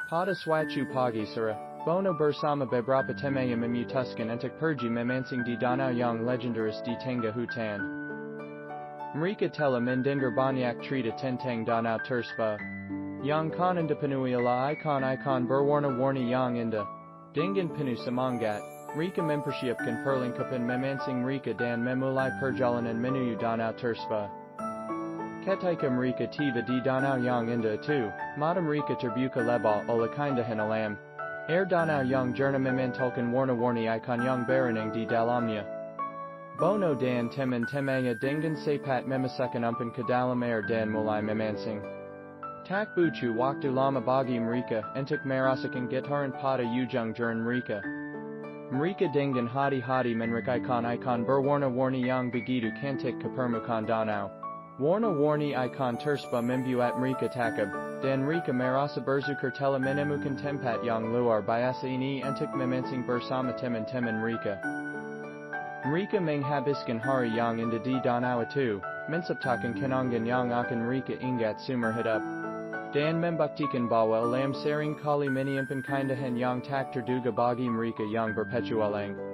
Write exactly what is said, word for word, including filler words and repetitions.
Pada swachu pagi sara, bono bersama beberapa teman yang memutuskan untuk pergi memancing di danau yang legendaris di Tengah Hutan. Mereka telah mendengar banyak cerita tentang danau tersebut, yang kanan dipenuhi oleh ikan-ikan berwarna-warni yang indah. Dengan penuh semangat, mereka mempersiapkan perlengkapan memancing mereka dan memulai perjalanan menuju danau tersebut. Ketika mereka tiba di danau yang indah itu, mata mereka terbuka lebar oleh keindahan alam. Air danau yang jernih memantulkan warna-warni ikan yang berenang di dalamnya. Bono dan teman-temannya dengan cepat memasukkan umpan ke dalam air dan mulai memancing. Tak butuh waktu lama bagi mereka untuk merasakan getaran pada ujung jari mereka. Mereka dengan hati-hati merekaikan ikan berwarna-warni yang begitu cantik ke permukaan danau. Warna-warni ikan tersebut membuat mereka takjub, dan mereka merasa bersyukur telah menemukan tempat yang luar biasa ini untuk memancing bersama teman-teman mereka. Mereka menghabiskan hari yang indah di danau itu, menciptakan kenangan yang akan mereka ingat seumur hidup, dan membuktikan bahwa alam sering kali menyimpan keindahan yang tak terduga bagi mereka yang berpetualang.